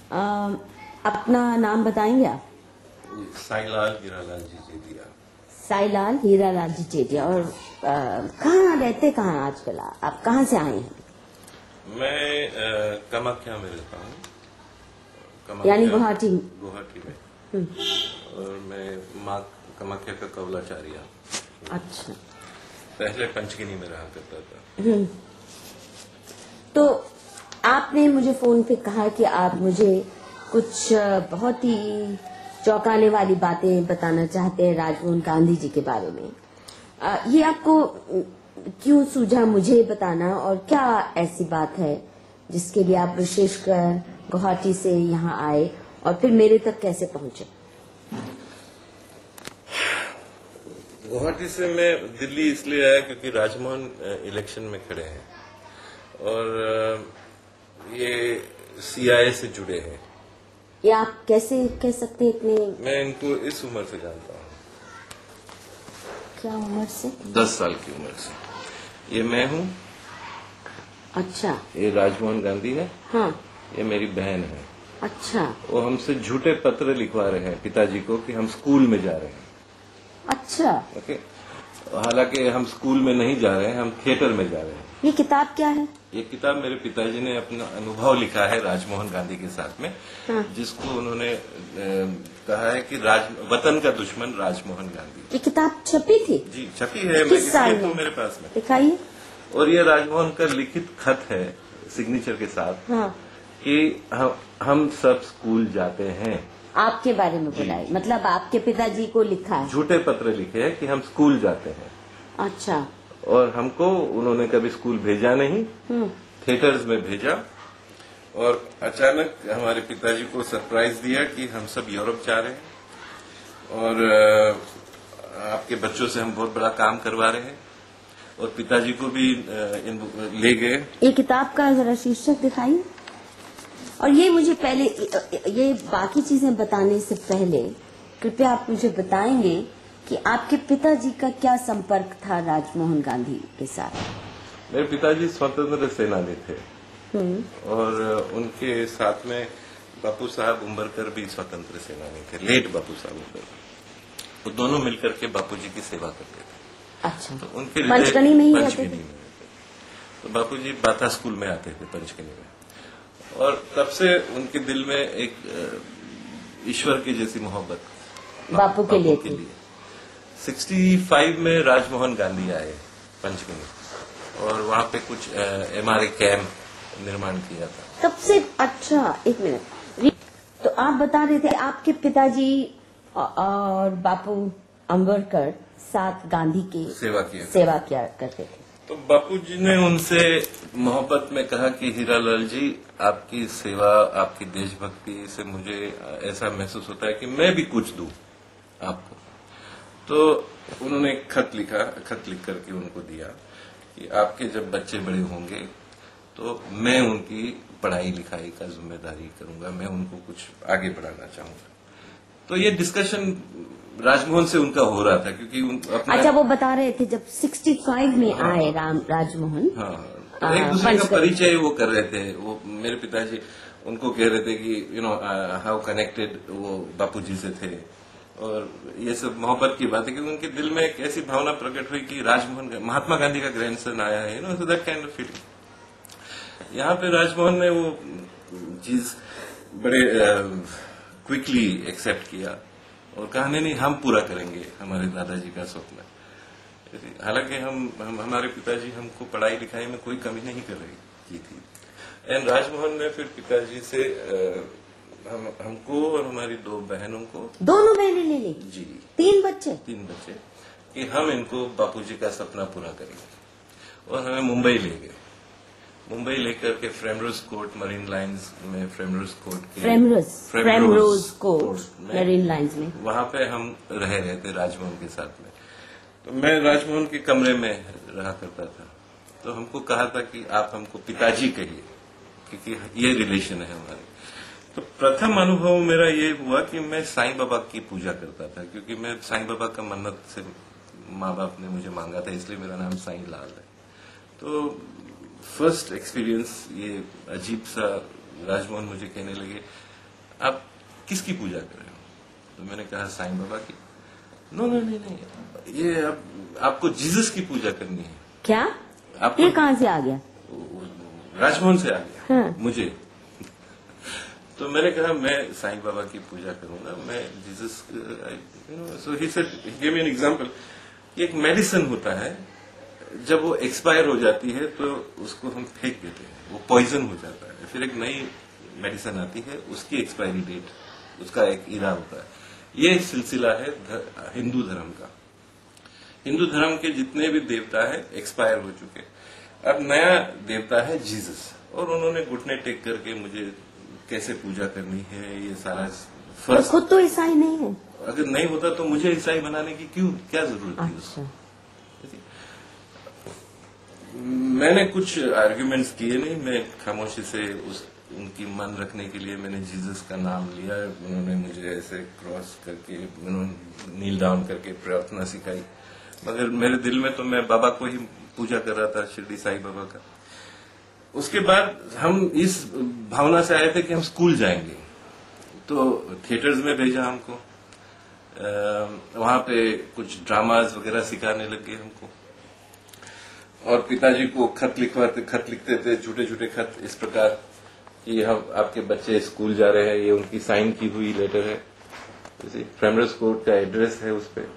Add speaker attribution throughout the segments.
Speaker 1: अपना नाम बताएंगे आप?
Speaker 2: साईलाल हीरालाल जी जेदिया।
Speaker 1: साईलाल हीरालाल जी जेदिया। और कहाँ रहते, कहाँ आजकल आप कहाँ से आए हैं?
Speaker 2: मैं कामाख्या में रहता हूँ,
Speaker 1: यानी गुवाहाटी
Speaker 2: गुवाहाटी में। और मैं माँ कामाख्या का कौलाचार्य।
Speaker 1: अच्छा।
Speaker 2: पहले पंचगिनी में रहा करता था।
Speaker 1: तो आपने मुझे फोन पे कहा कि आप मुझे कुछ बहुत ही चौंकाने वाली बातें बताना चाहते हैं राजमोहन गांधी जी के बारे में। ये आपको क्यों सूझा मुझे बताना, और क्या ऐसी बात है जिसके लिए आप विशेषकर गुवाहाटी से यहाँ आए और फिर मेरे तक कैसे पहुंचे?
Speaker 2: गुवाहाटी से मैं दिल्ली इसलिए आया क्योंकि राजमोहन इलेक्शन में खड़े हैं और ये सीआईए से जुड़े हैं।
Speaker 1: ये आप कैसे कह सकते हैं इतने?
Speaker 2: मैं इनको इस उम्र से जानता हूँ।
Speaker 1: क्या उम्र से?
Speaker 2: 10 साल की उम्र से। ये मैं हूँ।
Speaker 1: अच्छा।
Speaker 2: ये राजमोहन गांधी है।
Speaker 1: हाँ।
Speaker 2: ये मेरी बहन है।
Speaker 1: अच्छा।
Speaker 2: वो हमसे झूठे पत्र लिखवा रहे हैं पिताजी को कि हम स्कूल में जा रहे हैं।
Speaker 1: अच्छा।
Speaker 2: ओके। हालांकि हम स्कूल में नहीं जा रहे हैं, हम थिएटर में जा रहे हैं।
Speaker 1: ये किताब क्या है?
Speaker 2: ये किताब मेरे पिताजी ने अपना अनुभव लिखा है राजमोहन गांधी के साथ में।
Speaker 1: हाँ।
Speaker 2: जिसको उन्होंने कहा है कि वतन का दुश्मन राजमोहन गांधी।
Speaker 1: ये किताब छपी थी?
Speaker 2: जी छपी है।
Speaker 1: किस साल में?
Speaker 2: मेरे पास में
Speaker 1: दिखाइए।
Speaker 2: और ये राजमोहन का लिखित खत है सिग्नेचर के साथ।
Speaker 1: हाँ।
Speaker 2: कि हम सब स्कूल जाते हैं।
Speaker 1: आपके बारे में बोला है, मतलब आपके पिताजी को लिखा है?
Speaker 2: झूठे पत्र लिखे हैं कि हम स्कूल जाते हैं।
Speaker 1: अच्छा।
Speaker 2: और हमको उन्होंने कभी स्कूल भेजा नहीं, थिएटर्स में भेजा। और अचानक हमारे पिताजी को सरप्राइज दिया कि हम सब यूरोप जा रहे हैं और आपके बच्चों से हम बहुत बड़ा काम करवा रहे हैं। और पिताजी को भी ले गए।
Speaker 1: ये किताब का जरा शीर्षक दिखाइए। और ये मुझे पहले, ये बाकी चीजें बताने से पहले कृपया आप मुझे बताएंगे कि आपके पिताजी का क्या संपर्क था राजमोहन गांधी के साथ?
Speaker 2: मेरे पिताजी स्वतंत्र सेनानी थे और उनके साथ में बापू साहब उम्बरकर भी स्वतंत्र सेनानी थे, लेट बापू साहब उम्बरकर। वो दोनों मिलकर के बापूजी की सेवा करते थे।
Speaker 1: अच्छा।
Speaker 2: तो उनके
Speaker 1: पंचगनी में ही
Speaker 2: पंचगनी में तो बापूजी बाथा स्कूल में आते थे पंचगनी में। और तब से उनके दिल में एक ईश्वर की जैसी मोहब्बत
Speaker 1: बापू के लिए थी।
Speaker 2: 65 में राजमोहन गांधी आए पंचगनी और वहां पे कुछ एमआरए कैंप निर्माण किया था।
Speaker 1: तब से? अच्छा, एक मिनट। तो आप बता रहे थे आपके पिताजी और बापू अम्बेडकर साथ गांधी के सेवा किया करते थे।
Speaker 2: तो बापूजी ने उनसे मोहब्बत में कहा कि हीरालाल जी, आपकी सेवा, आपकी देशभक्ति से मुझे ऐसा महसूस होता है कि मैं भी कुछ दूं आपको। तो उन्होंने एक खत लिख करके उनको दिया कि आपके जब बच्चे बड़े होंगे तो मैं उनकी पढ़ाई लिखाई का जिम्मेदारी करूंगा, मैं उनको कुछ आगे बढ़ाना चाहूंगा। तो ये डिस्कशन राजमोहन से उनका हो रहा था क्योंकि
Speaker 1: अच्छा, वो बता रहे थे जब 65 में आए राजमोहन।
Speaker 2: हाँ, तो एक दूसरे का परिचय वो कर रहे थे। वो मेरे पिताजी उनको कह रहे थे कि हाउ कनेक्टेड वो बापूजी से थे। और ये सब मोहब्बत की बात है कि उनके दिल में एक ऐसी भावना प्रकट हुई कि राजमोहन महात्मा गांधी का ग्रैंडसन आया है, so that kind of feeling. यहाँ पे राजमोहन ने वो चीज बड़े क्विकली एक्सेप्ट किया और कहा नहीं, हम पूरा करेंगे हमारे दादाजी का स्वप्न। हालांकि हमारे पिताजी हमको पढ़ाई लिखाई में कोई कमी नहीं कर रही की थी। एंड राजमोहन ने फिर पिताजी से हमको और हमारी 2 बहनों को,
Speaker 1: दोनों बहनें ले ली जी, 3 बच्चे
Speaker 2: कि हम इनको बापूजी का सपना पूरा करेंगे। और हमें मुंबई ले गए। मुंबई लेकर के फ्रेमरोज कोर्ट मरीन लाइन्स में, फ्रेमरोज कोर्ट
Speaker 1: मरीन लाइन्स में,
Speaker 2: वहां पे हम रहे थे राजमोहन के साथ में। तो मैं राजमोहन के कमरे में रहा करता था। तो हमको कहा था कि आप हमको पिताजी कहिए क्योंकि ये रिलेशन है हमारे। तो प्रथम अनुभव मेरा ये हुआ कि मैं साईं बाबा की पूजा करता था क्योंकि मैं साईं बाबा का मन्नत से माँ बाप ने मुझे मांगा था, इसलिए मेरा नाम साईं लाल है। तो फर्स्ट एक्सपीरियंस ये अजीब सा, राजमोहन मुझे कहने लगे आप किसकी पूजा कर रहे हो? तो मैंने कहा साईं बाबा की। नो नो नहीं नहीं, ये अब आपको जीसस की पूजा करनी है।
Speaker 1: क्या?
Speaker 2: आपको
Speaker 1: ये कहाँ से आ गया?
Speaker 2: राजमोहन से आ गया।
Speaker 1: हाँ।
Speaker 2: मुझे तो मैंने कहा मैं साईं बाबा की पूजा करूंगा, मैं Jesus, so he said, he give me an example. एक मेडिसिन होता है, जब वो एक्सपायर हो जाती है तो उसको हम फेंक देते हैं, वो पॉइजन हो जाता है, फिर एक नई मेडिसिन आती है, उसकी एक्सपायरी डेट, उसका एक इरा होता है। ये सिलसिला है हिंदू धर्म का। हिंदू धर्म के जितने भी देवता है एक्सपायर हो चुके, अब नया देवता है जीसस, और उन्होंने घुटने टेक करके मुझे कैसे पूजा करनी है ये सारा फर्स्ट।
Speaker 1: खुद तो ईसाई नहीं है।
Speaker 2: अगर नहीं होता तो मुझे ईसाई बनाने की क्या जरूरत थी उसको? मैंने कुछ आर्ग्यूमेंट्स किए नहीं, मैं खामोशी से उनकी मन रखने के लिए मैंने जीसस का नाम लिया। उन्होंने मुझे ऐसे क्रॉस करके, उन्होंने नील डाउन करके प्रार्थना सिखाई, मगर मेरे दिल में तो मैं बाबा को ही पूजा कर रहा था, शिरडी साईं बाबा का। उसके बाद हम इस भावना से आए थे कि हम स्कूल जाएंगे, तो थिएटर्स में भेजा हमको, वहां पे कुछ ड्रामाज वगैरह सिखाने लग गए हमको, और पिताजी को खत लिखते थे, छोटे छोटे खत इस प्रकार कि हम आपके बच्चे स्कूल जा रहे हैं, ये उनकी साइन की हुई लेटर है, फ्रेमरस कोर्ट का एड्रेस है उस पे।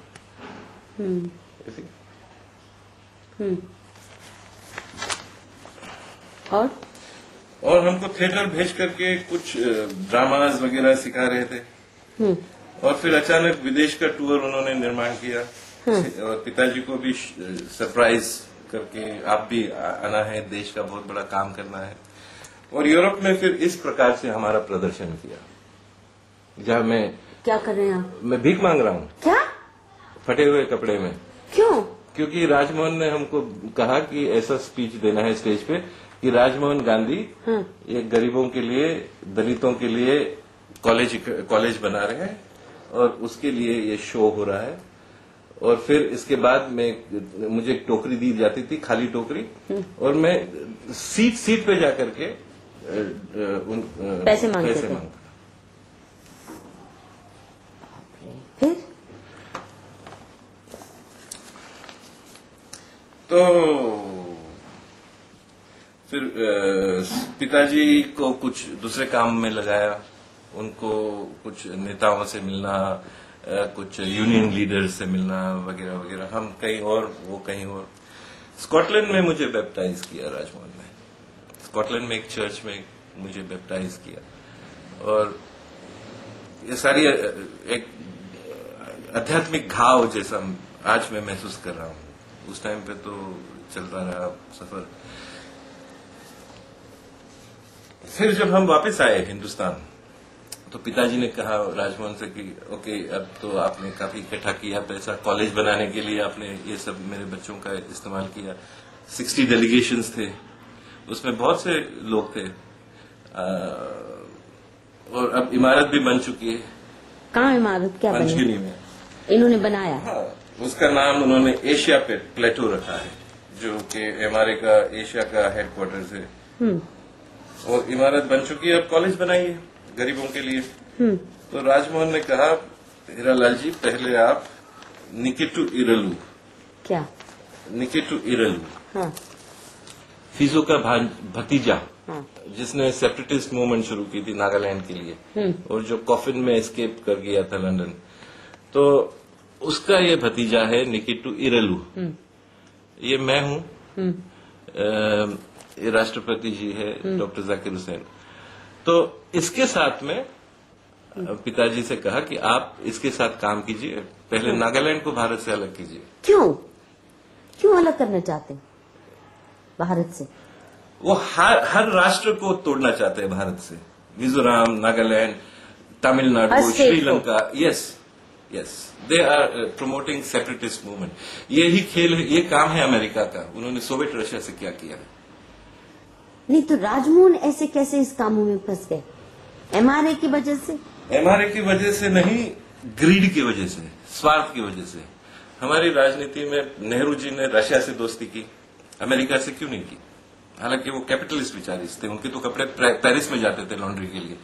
Speaker 2: और हमको थिएटर भेज करके कुछ ड्रामाज वगैरह सिखा रहे थे। और फिर अचानक विदेश का टूर उन्होंने निर्माण किया, और पिताजी को भी सरप्राइज करके आप भी आना है, देश का बहुत बड़ा काम करना है। और यूरोप में फिर इस प्रकार से हमारा प्रदर्शन किया, जहाँ मैं
Speaker 1: क्या कर रहे हैं आप?
Speaker 2: मैं भीख मांग रहा हूँ। क्या? फटे हुए कपड़े में।
Speaker 1: क्यों?
Speaker 2: क्योंकि राजमोहन ने हमको कहा कि ऐसा स्पीच देना है स्टेज पे कि राजमोहन गांधी ये गरीबों के लिए, दलितों के लिए कॉलेज बना रहे हैं, और उसके लिए ये शो हो रहा है। और फिर इसके बाद मुझे एक टोकरी दी जाती थी, खाली टोकरी, और मैं सीट पे जाकर के
Speaker 1: पैसे मांगता। फिर पिताजी को कुछ दूसरे काम में लगाया, उनको कुछ नेताओं से मिलना, कुछ यूनियन लीडर्स से मिलना वगैरह वगैरह, हम कहीं और वो कहीं और। स्कॉटलैंड में मुझे बैप्टाइज किया राजमोहन ने, स्कॉटलैंड में एक चर्च में मुझे बैप्टाइज किया, और ये सारी एक आध्यात्मिक घाव जैसा आज मैं महसूस कर रहा हूँ। उस टाइम पे तो चलता रहा सफर। फिर जब हम वापस आए हिंदुस्तान, तो पिताजी ने कहा राजमोहन से कि ओके, अब तो आपने काफी इकट्ठा किया पैसा, कॉलेज बनाने के लिए आपने ये सब मेरे बच्चों का इस्तेमाल किया। 60 डेलीगेशंस थे, उसमें बहुत से लोग थे, और अब इमारत भी बन चुकी है। कहाँ इमारत? क्या पंचगिनी में इन्होंने बनाया? हाँ, उसका नाम उन्होंने एशिया प्लेटो रखा है, जो कि एमआरए का एशिया का हेडक्वार्टर्स है। और इमारत बन चुकी है, अब कॉलेज बनाइए गरीबों के लिए। तो राजमोहन ने कहा, हीरालाल जी, पहले आप निकेटू इरलू। क्या? निकेटू इरलू, हाँ, फीजो का भतीजा, हाँ, जिसने सेपरेटिस्ट मूवमेंट शुरू की थी नागालैंड के लिए, और जो कॉफिन में एस्केप कर गया था लंदन, तो उसका ये भतीजा है निकेटू इरलू। ये मैं हूँ, ये राष्ट्रपति जी है डॉक्टर जाकिर हुसैन। तो इसके साथ में पिताजी से कहा कि आप इसके साथ काम कीजिए, पहले नागालैंड को भारत से अलग कीजिए। क्यों अलग करना चाहते हैं भारत से? वो हर राष्ट्र को तोड़ना चाहते हैं भारत से, Mizoram, Nagaland, Tamil Nadu, Sri Lanka. Yes, they are promoting separatist movement. यही खेल है, ये काम है अमेरिका का। उन्होंने सोवियत रशिया से क्या किया? नहीं तो राजमोहन ऐसे कैसे इस कामों में फंस गए? एमआरए की वजह से? एमआरए की वजह से नहीं, ग्रीड की वजह से, स्वार्थ की वजह से। हमारी राजनीति में नेहरू जी ने रशिया से दोस्ती की, अमेरिका से क्यों नहीं की? हालांकि वो कैपिटलिस्ट विचारिस्ट थे, उनके तो कपड़े पेरिस में जाते थे लॉन्ड्री के लिए।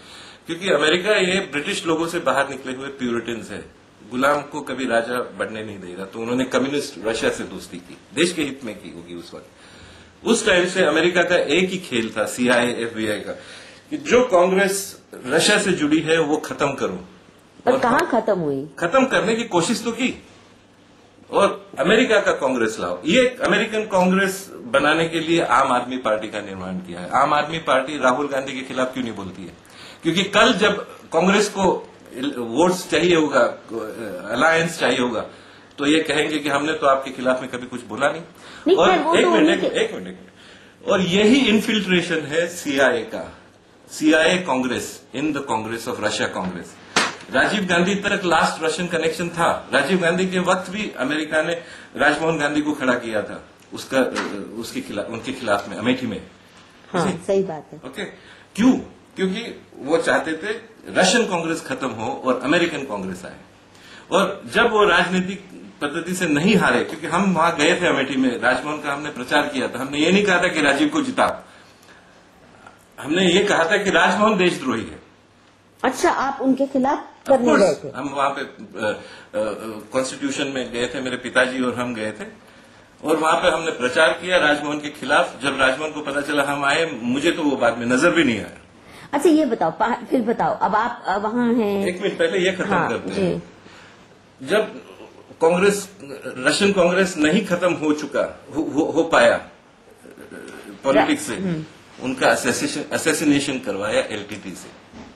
Speaker 2: क्योंकि अमेरिका ये ब्रिटिश लोगों से बाहर निकले हुए प्यूरिटन्स है, गुलाम को कभी राजा बनने नहीं देगा, तो उन्होंने कम्युनिस्ट रशिया से दोस्ती की, देश के हित में की होगी उस वक्त। उस टाइम से अमेरिका का एक ही खेल था CIA FBI का कि जो कांग्रेस रशिया से जुड़ी है वो खत्म करो।
Speaker 1: पर कहाँ खत्म हुई?
Speaker 2: खत्म करने की कोशिश तो की, और अमेरिका का कांग्रेस लाओ। ये अमेरिकन कांग्रेस बनाने के लिए आम आदमी पार्टी का निर्माण किया है। आम आदमी पार्टी राहुल गांधी के खिलाफ क्यों नहीं बोलती है? क्योंकि कल जब कांग्रेस को वोट्स चाहिए होगा, अलायंस चाहिए होगा, तो ये कहेंगे कि हमने तो आपके खिलाफ में कभी कुछ बोला नहीं। और एक मिनट, और यही इन्फिल्ट्रेशन है CIA का, CIA Congress in the congress of Russia Congress. Rajiv Gandhi तक लास्ट रशियन कनेक्शन था। राजीव गांधी के वक्त भी अमेरिका ने राजमोहन गांधी को खड़ा किया था उसके खिलाफ, उनके खिलाफ में अमेठी में।
Speaker 1: हाँ, सही बात है।
Speaker 2: ओके, क्यों? क्योंकि वो चाहते थे रशियन कांग्रेस खत्म हो और अमेरिकन कांग्रेस आए। और जब वो राजनीतिक पद्धति से नहीं हारे, क्योंकि हम वहां गए थे अमेठी में, राजमोहन का हमने प्रचार किया था। हमने ये नहीं कहा था कि राजीव को जिता, हमने ये कहा था कि राजमोहन देशद्रोही है।
Speaker 1: अच्छा, आप उनके खिलाफ करने गए थे?
Speaker 2: हम वहां पे कॉन्स्टिट्यूशन में गए थे, मेरे पिताजी और हम गए थे, और वहां पे हमने प्रचार किया राजमोहन के खिलाफ। जब राजमोहन को पता चला हम आए, मुझे तो वो बाद में नजर भी नहीं आया।
Speaker 1: अच्छा, ये बताओ, फिर बताओ, अब आप वहां हैं।
Speaker 2: एक मिनट पहले ये खत्म करते हैं। जब कांग्रेस, रशियन कांग्रेस नहीं खत्म हो चुका, हो पाया पॉलिटिक्स से, उनका असैसिनेशन करवाया LTT से।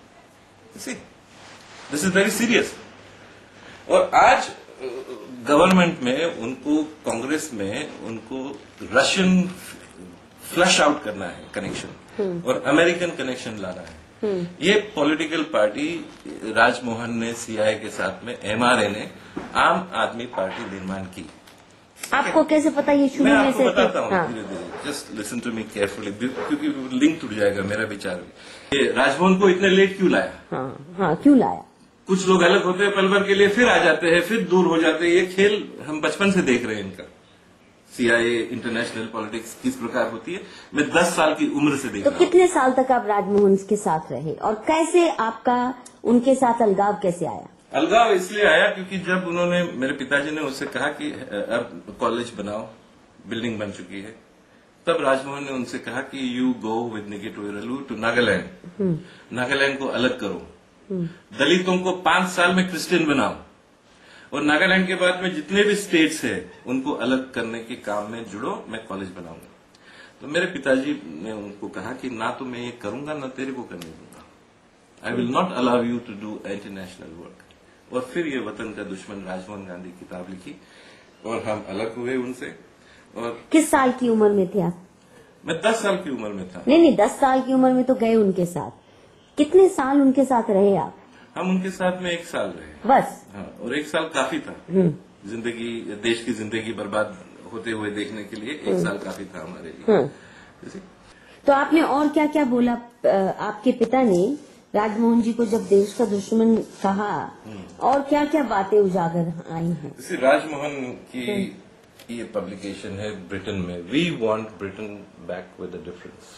Speaker 2: This is very serious. और आज गवर्नमेंट में उनको, कांग्रेस में उनको रशियन फ्लश आउट करना है कनेक्शन, और अमेरिकन कनेक्शन लाना है। ये पॉलिटिकल पार्टी राजमोहन ने CIA के साथ में, MRA ने आम आदमी पार्टी निर्माण की।
Speaker 1: आपको कैसे पता ये शुरू में से?
Speaker 2: मैं बताता हूँ धीरे धीरे, just listen to me carefully, क्योंकि लिंक टूट जाएगा मेरा विचार भी। ये राजमोहन को इतने लेट क्यों लाया?
Speaker 1: हाँ, क्यों लाया?
Speaker 2: कुछ लोग अलग होते हैं पल भर के लिए, फिर आ जाते हैं, फिर दूर हो जाते हैं। ये खेल हम बचपन से देख रहे हैं इनका। CIA इंटरनेशनल पॉलिटिक्स किस प्रकार होती है, मैं 10 साल की उम्र से देख रहा हूं।
Speaker 1: तो कितने साल तक आप राजमोहन के साथ रहे, और कैसे आपका उनके साथ अलगाव कैसे आया?
Speaker 2: अलगाव इसलिए आया क्योंकि जब उन्होंने, मेरे पिताजी ने उससे कहा कि अब कॉलेज बनाओ, बिल्डिंग बन चुकी है, तब राजमोहन ने उनसे कहा कि यू गो विद निगेटोरलू टू नागालैंड, नागालैंड को अलग करो, दलितों को 5 साल में क्रिश्चियन बनाओ, और नागालैंड के बाद में जितने भी स्टेट्स है उनको अलग करने के काम में जुड़ो, मैं कॉलेज बनाऊंगा। तो मेरे पिताजी ने उनको कहा कि ना तो मैं ये करूंगा, ना तेरे को करने दूंगा। I will not allow you to do international work. और फिर ये वतन का दुश्मन राजमोहन गांधी किताब लिखी, और हम अलग हुए उनसे। और
Speaker 1: किस साल की उम्र में थे आप?
Speaker 2: मैं 10 साल की उम्र में था।
Speaker 1: नहीं, 10 साल की उम्र में तो गए उनके साथ। कितने साल उनके साथ रहे आप?
Speaker 2: हम उनके साथ में 1 साल रहे
Speaker 1: बस।
Speaker 2: हाँ, और 1 साल काफी था जिंदगी, देश की जिंदगी बर्बाद होते हुए देखने के लिए 1 साल काफी था हमारे लिए।
Speaker 1: तो आपने और क्या क्या बोला? आपके पिता ने राजमोहन जी को जब देश का दुश्मन कहा, और क्या क्या बातें उजागर आई हैं?
Speaker 2: राजमोहन की ये पब्लिकेशन है ब्रिटेन में, we want Britain back with a difference.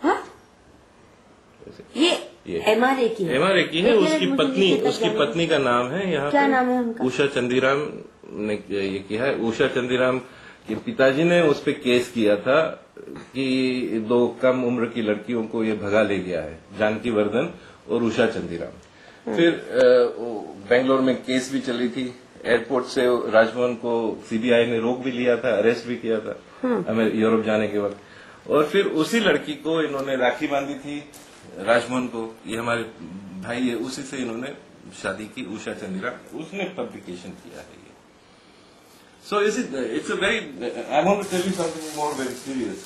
Speaker 1: ये MRA की है?
Speaker 2: MRA की है। उसकी पत्नी का नाम है यहाँ,
Speaker 1: क्या नाम है उनका?
Speaker 2: उषा चंदीराम ने ये किया है। उषा चंदीराम के पिताजी ने उस पर केस किया था कि 2 कम उम्र की लड़कियों को ये भगा ले गया है, जानकी वर्धन और उषा चंदीराम। फिर बेंगलोर में केस भी चली थी, एयरपोर्ट से राजमोहन को CBI ने रोक भी लिया था, अरेस्ट भी किया था यूरोप जाने के वक्त। और फिर उसी लड़की को इन्होंने राखी बांधी थी, राजमोहन को, ये हमारे भाई है, उसी से इन्होंने शादी की, उषा चंदीराम, उसने पब्लिकेशन किया है ये। So it's a very, I want to tell you something more very serious.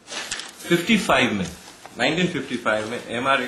Speaker 2: 1955 में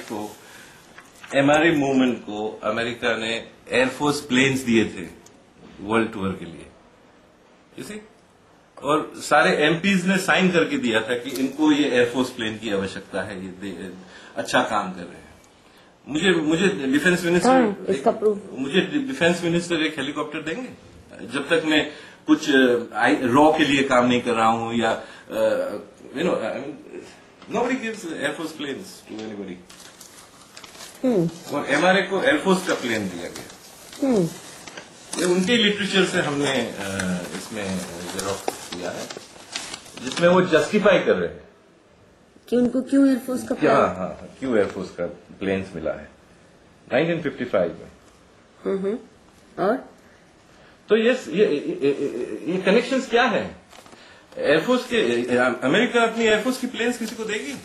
Speaker 2: MRA मूवमेंट को अमेरिका ने एयरफोर्स प्लेन्स दिए थे वर्ल्ड टूर के लिए, इसी, और सारे MPs ने साइन करके दिया था कि इनको ये एयरफोर्स प्लेन की आवश्यकता है, ये अच्छा काम कर रहे हैं। मुझे डिफेंस मिनिस्टर,
Speaker 1: इसका प्रूफ,
Speaker 2: मुझे डिफेंस मिनिस्टर एक हेलीकॉप्टर देंगे जब तक मैं कुछ रॉ के लिए काम नहीं कर रहा हूं, या nobody gives air force planes to anybody. और MRA को एयरफोर्स का प्लेन दिया गया। ये उनके लिटरेचर से हमने इसमें जेरोक्स किया है, जिसमें वो जस्टिफाई कर रहे हैं
Speaker 1: कि उनको क्यों एयरफोर्स का
Speaker 2: क्या, क्यों एयरफोर्स का प्लेन्स मिला है 1955 में।
Speaker 1: और
Speaker 2: तो ये कनेक्शंस क्या है? एयरफोर्स के, अमेरिका अपनी एयरफोर्स की प्लेन्स किसी को देगी?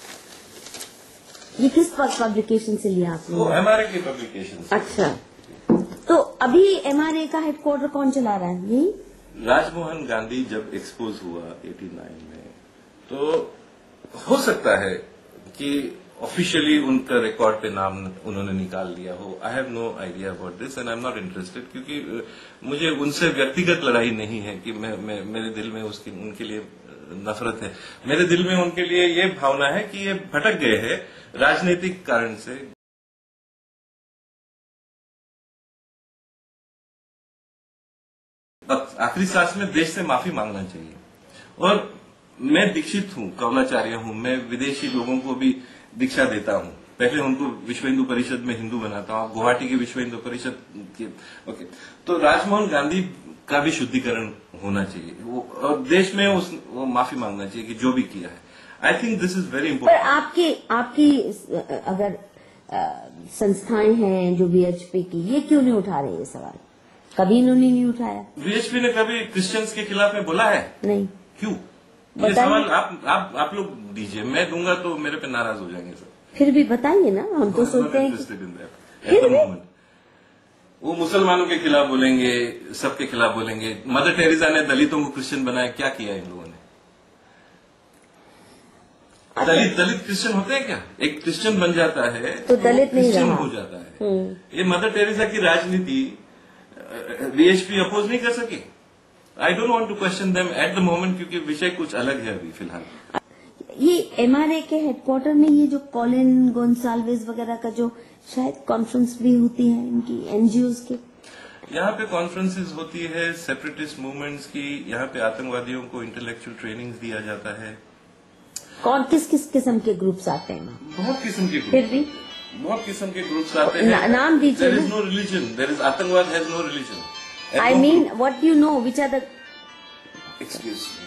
Speaker 1: ये किस पब्लिकेशन से लिया आपने?
Speaker 2: वो MRA की पब्लिकेशन से।
Speaker 1: अच्छा, तो अभी MRA का हेडक्वार्टर कौन चला रहा है? यही
Speaker 2: राजमोहन गांधी जब एक्सपोज हुआ 89 में, तो हो सकता है कि ऑफिशियली उनका रिकॉर्ड पे नाम उन्होंने निकाल लिया हो। I have no idea about this and I am not interested, क्योंकि मुझे उनसे व्यक्तिगत लड़ाई नहीं है कि मेरे दिल में उनके लिए नफरत है। मेरे दिल में उनके लिए ये भावना है कि ये भटक गए हैं राजनीतिक कारण से। आखिरी सांस में देश से माफी मांगना चाहिए। और मैं दीक्षित हूँ, कौलाचार्य हूँ, मैं विदेशी लोगों को भी दीक्षा देता हूँ। पहले उनको विश्व हिंदू परिषद में हिंदू बनाता हूँ, गुवाहाटी की विश्व हिंदू परिषद की। ओके, तो राजमोहन गांधी का भी शुद्धिकरण होना चाहिए, और देश में वो माफी मांगना चाहिए कि जो भी किया है। I think this is very important.
Speaker 1: आपकी अगर संस्थाएं हैं जो VHP की, ये क्यों नहीं उठा रहे ये सवाल? कभी इन्होंने नहीं उठाया। VHP
Speaker 2: ने कभी क्रिश्चियंस के खिलाफ में बोला है?
Speaker 1: नहीं।
Speaker 2: क्यों? ये सवाल आप लोग दीजिए, मैं दूंगा तो मेरे पे नाराज हो जाएंगे सब।
Speaker 1: फिर भी बताइए ना, हम तो सोचते हैं
Speaker 2: वो मुसलमानों के खिलाफ बोलेंगे, सबके खिलाफ बोलेंगे। मदर टेरेसा ने दलितों को क्रिश्चियन बनाया, क्या किया इन लोगों ने? दलित क्रिश्चियन होते हैं क्या? एक क्रिश्चियन बन जाता है
Speaker 1: तो दलित नहीं
Speaker 2: क्रिश्चियन हो जाता है। ये मदर टेरेसा की राजनीति VHP अपोज नहीं कर सकी। I don't want to question them at the moment, क्योंकि विषय कुछ अलग है अभी फिलहाल।
Speaker 1: ये MRA के हेडक्वार्टर में ये जो कॉलिन गोन्साल्विस वगैरह का जो शायद कॉन्फ्रेंस भी होती है इनकी NGOs के,
Speaker 2: यहाँ पे कॉन्फ्रेंसेस होती है सेपरेटिस्ट मूवमेंट्स की। यहाँ पे आतंकवादियों को इंटेलेक्चुअल ट्रेनिंग दिया जाता है।
Speaker 1: कौन किस किस्म के ग्रुप्स आते हैं?
Speaker 2: बहुत किस्म के,
Speaker 1: फिर भी
Speaker 2: बहुत किस्म के ग्रुप्स आते हैं।
Speaker 1: नाम दीजिए।
Speaker 2: There is no religion, there is आतंकवाद has no religion.
Speaker 1: I mean what you know, which are the,
Speaker 2: excuse me,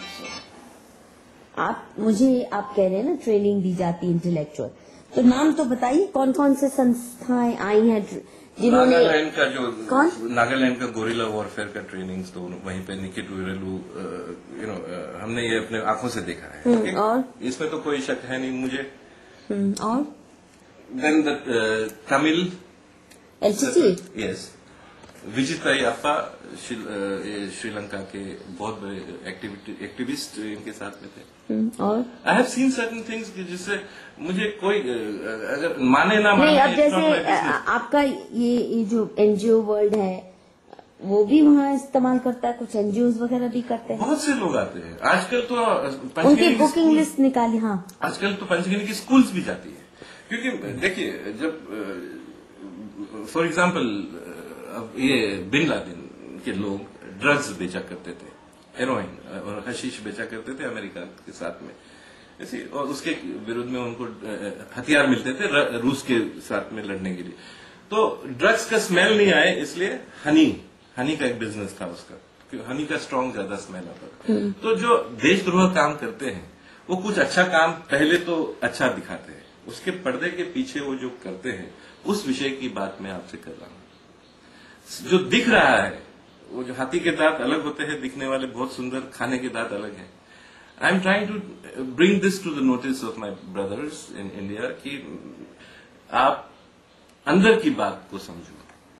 Speaker 1: आप कह रहे हैं ना ट्रेनिंग दी जाती है इंटेलेक्चुअल, तो नाम तो बताइए कौन कौन से संस्थाएं आई हैं जिन्होंने?
Speaker 2: नागालैंड का जो नागालैंड का गोरिल्ला वॉरफेयर का ट्रेनिंग्स, तो वहीं पे निकित उरेलू, हमने ये अपने आंखों से देखा है।
Speaker 1: और
Speaker 2: इसमें तो कोई शक है नहीं मुझे।
Speaker 1: और
Speaker 2: then the Tamil
Speaker 1: LTT,
Speaker 2: yes, विजिताई अप्पा श्रीलंका के बहुत बड़े एक्टिविस्ट इनके साथ में थे।
Speaker 1: और
Speaker 2: I have seen certain things जिससे मुझे कोई अगर माने ना माने,
Speaker 1: नहीं, अब जैसे आपका ये जो NGO वर्ल्ड है वो भी वहाँ इस्तेमाल करता है, कुछ NGOs वगैरह भी करते हैं।
Speaker 2: बहुत से लोग आते हैं आजकल, तो
Speaker 1: उनकी बुकिंग लिस्ट निकाली। हाँ,
Speaker 2: आजकल तो पंचगिनी की स्कूल्स भी जाती है, क्योंकि देखिए जब फॉर एग्जाम्पल अब ये बिन लादेन के लोग ड्रग्स बेचा करते थे, हेरोइन और हशीश बेचा करते थे अमेरिका के साथ में, ऐसे, और उसके विरुद्ध में उनको हथियार मिलते थे रूस के साथ में लड़ने के लिए। तो ड्रग्स का स्मेल नहीं आए इसलिए हनी का एक बिजनेस था उसका, क्योंकि हनी का स्ट्रॉन्ग ज्यादा स्मेल आता था। तो जो देशद्रोह काम करते हैं वो कुछ अच्छा काम पहले तो अच्छा दिखाते हैं, उसके पर्दे के पीछे वो जो करते हैं, उस विषय की बात मैं आपसे कर रहा हूँ। जो दिख रहा है, वो जो हाथी के दांत अलग होते हैं दिखने वाले, बहुत सुंदर, खाने के दांत अलग हैं। I am trying to bring this to the notice of my brothers in India कि आप अंदर की बात को समझो।